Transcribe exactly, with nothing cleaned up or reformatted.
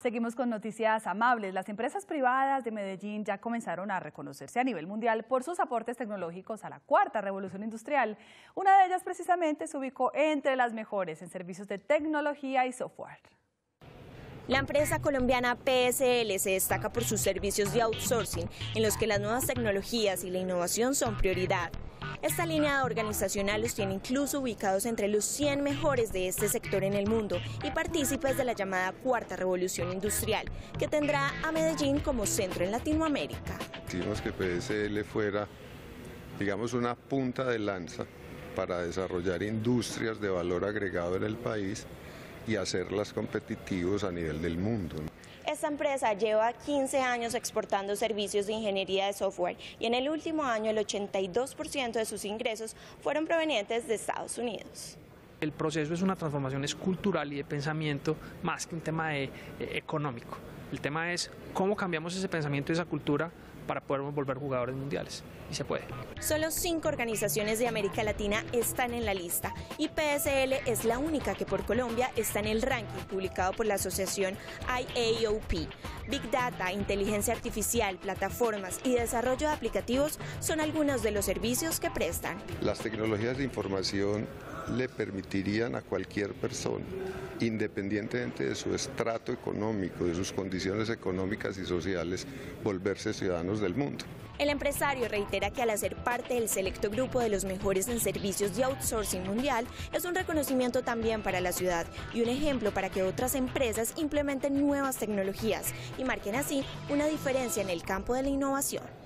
Seguimos con noticias amables. Las empresas privadas de Medellín ya comenzaron a reconocerse a nivel mundial por sus aportes tecnológicos a la cuarta revolución industrial. Una de ellas precisamente se ubicó entre las mejores en servicios de tecnología y software. La empresa colombiana P S L se destaca por sus servicios de outsourcing, en los que las nuevas tecnologías y la innovación son prioridad. Esta línea organizacional los tiene incluso ubicados entre los cien mejores de este sector en el mundo y partícipes de la llamada Cuarta Revolución Industrial, que tendrá a Medellín como centro en Latinoamérica. Quisimos que P S L fuera, digamos, una punta de lanza para desarrollar industrias de valor agregado en el país y hacerlas competitivos a nivel del mundo. Esta empresa lleva quince años exportando servicios de ingeniería de software y en el último año el ochenta y dos por ciento de sus ingresos fueron provenientes de Estados Unidos. El proceso es una transformación es cultural y de pensamiento más que un tema de, eh, económico. El tema es cómo cambiamos ese pensamiento y esa cultura para poder volver jugadores mundiales, y se puede. Solo cinco organizaciones de América Latina están en la lista y P S L es la única que por Colombia está en el ranking publicado por la asociación I A O P. Big Data, inteligencia artificial, plataformas y desarrollo de aplicativos son algunos de los servicios que prestan. Las tecnologías de información le permitirían a cualquier persona, independientemente de su estrato económico, de sus condiciones económicas y sociales, volverse ciudadanos del mundo. El empresario reitera que al hacer parte del selecto grupo de los mejores en servicios de outsourcing mundial, es un reconocimiento también para la ciudad y un ejemplo para que otras empresas implementen nuevas tecnologías y marquen así una diferencia en el campo de la innovación.